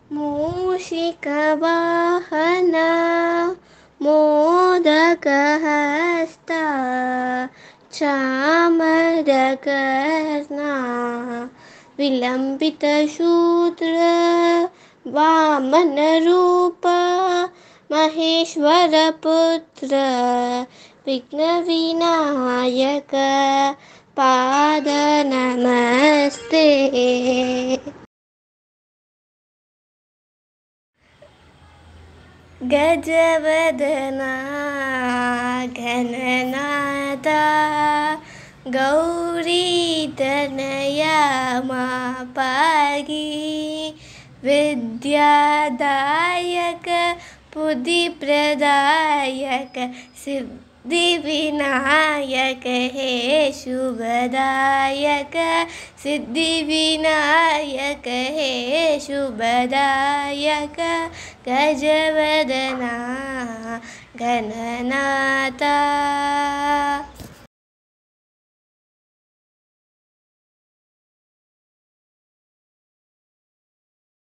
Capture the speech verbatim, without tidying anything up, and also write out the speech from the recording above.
मूषिकवाहना मोदकहस्ता चामरकर्णा विलम्बितशूद्र वामनरूपा महेश्वरपुत्र विघ्नविनायक पाद नमस्ते। गजवदना घननादा गौरीतनया मापागी विद्यादायक बुद्धिप्रदायक सिद्धिविनायक हे शुभदायक सिद्धिविनायक हे शुभदायक गजवदना घननाथा।